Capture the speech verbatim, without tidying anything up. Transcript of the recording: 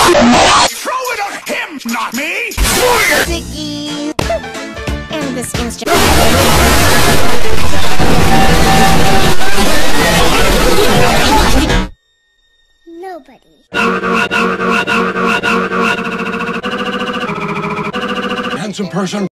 Throw it at him, not me! Sticky! And this instrument. Nobody. Handsome person.